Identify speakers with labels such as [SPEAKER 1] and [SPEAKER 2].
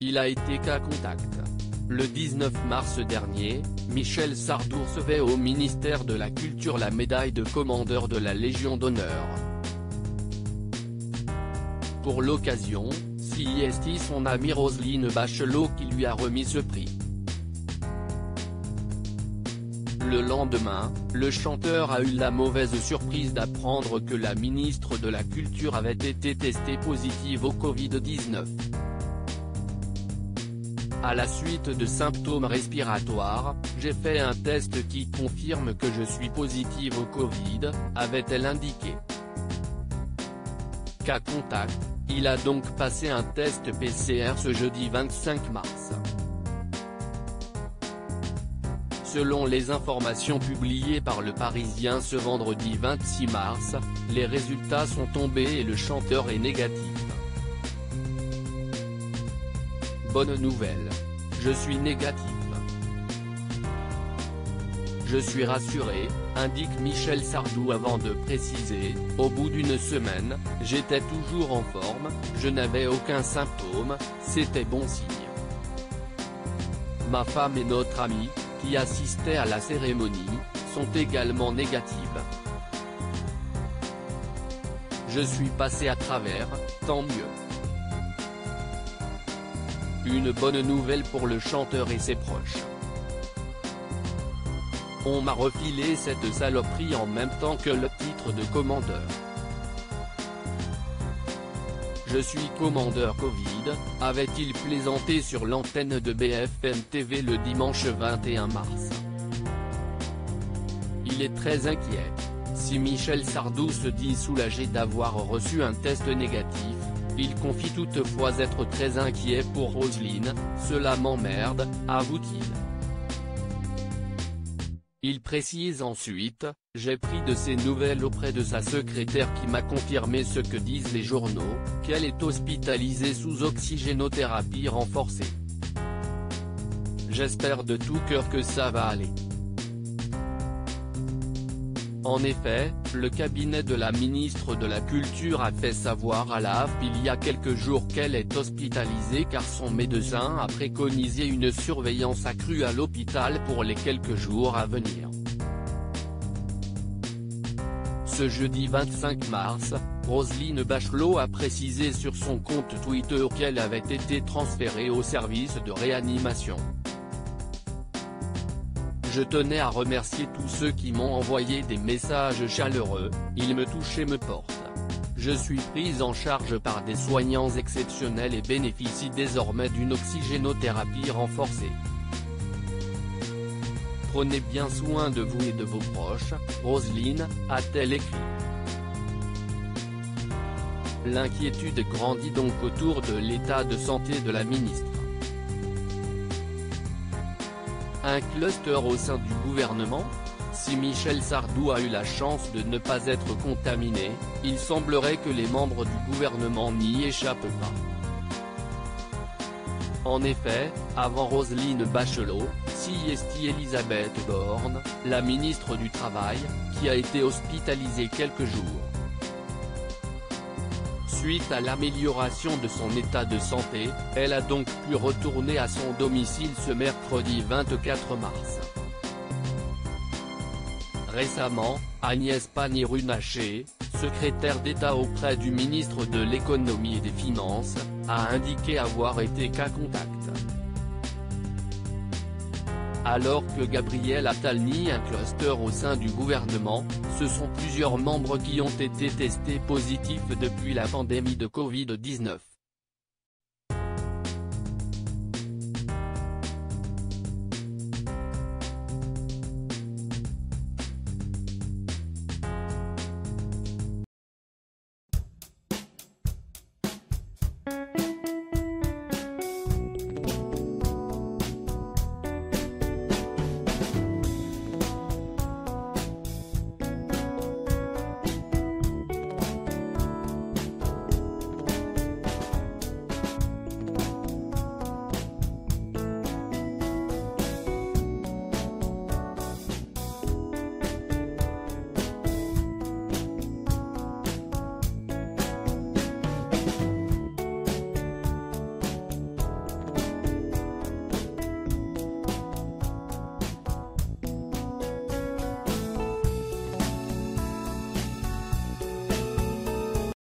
[SPEAKER 1] il a été cas contact. Le 19 mars dernier, Michel Sardou recevait au ministère de la Culture la médaille de commandeur de la Légion d'honneur. Pour l'occasion, c'est son amie Roselyne Bachelot qui lui a remis ce prix. Le lendemain, le chanteur a eu la mauvaise surprise d'apprendre que la ministre de la Culture avait été testée positive au Covid-19. À la suite de symptômes respiratoires, j'ai fait un test qui confirme que je suis positive au Covid, avait-elle indiqué. Cas contact, il a donc passé un test PCR ce jeudi 25 mars. Selon les informations publiées par Le Parisien ce vendredi 26 mars, les résultats sont tombés et le chanteur est négatif. Bonne nouvelle. Je suis négatif. Je suis rassuré, indique Michel Sardou avant de préciser, au bout d'une semaine, j'étais toujours en forme, je n'avais aucun symptôme, c'était bon signe. Ma femme et notre amie, qui assistaient à la cérémonie, sont également négatives. Je suis passé à travers, tant mieux. Une bonne nouvelle pour le chanteur et ses proches. On m'a refilé cette saloperie en même temps que le titre de commandeur. Je suis commandeur Covid, avait-il plaisanté sur l'antenne de BFM TV le dimanche 21 mars. Il est très inquiet. Si Michel Sardou se dit soulagé d'avoir reçu un test négatif, il confie toutefois être très inquiet pour Roselyne, cela m'emmerde, avoue-t-il. Il précise ensuite, j'ai pris de ses nouvelles auprès de sa secrétaire qui m'a confirmé ce que disent les journaux, qu'elle est hospitalisée sous oxygénothérapie renforcée. J'espère de tout cœur que ça va aller. En effet, le cabinet de la ministre de la Culture a fait savoir à la AFP il y a quelques jours qu'elle est hospitalisée car son médecin a préconisé une surveillance accrue à l'hôpital pour les quelques jours à venir. Ce jeudi 25 mars, Roselyne Bachelot a précisé sur son compte Twitter qu'elle avait été transférée au service de réanimation. Je tenais à remercier tous ceux qui m'ont envoyé des messages chaleureux, ils me touchent et me portent. Je suis prise en charge par des soignants exceptionnels et bénéficie désormais d'une oxygénothérapie renforcée. Prenez bien soin de vous et de vos proches, Roselyne, a-t-elle écrit. L'inquiétude grandit donc autour de l'état de santé de la ministre. Un cluster au sein du gouvernement? Si Michel Sardou a eu la chance de ne pas être contaminé, il semblerait que les membres du gouvernement n'y échappent pas. En effet, avant Roselyne Bachelot, c'est Elisabeth Borne, la ministre du Travail, qui a été hospitalisée quelques jours. Suite à l'amélioration de son état de santé, elle a donc pu retourner à son domicile ce mercredi 24 mars. Récemment, Agnès Pannier-Runacher, secrétaire d'État auprès du ministre de l'Économie et des Finances, a indiqué avoir été cas contact. Alors que Gabriel Attal nie un cluster au sein du gouvernement, ce sont plusieurs membres qui ont été testés positifs depuis la pandémie de Covid-19.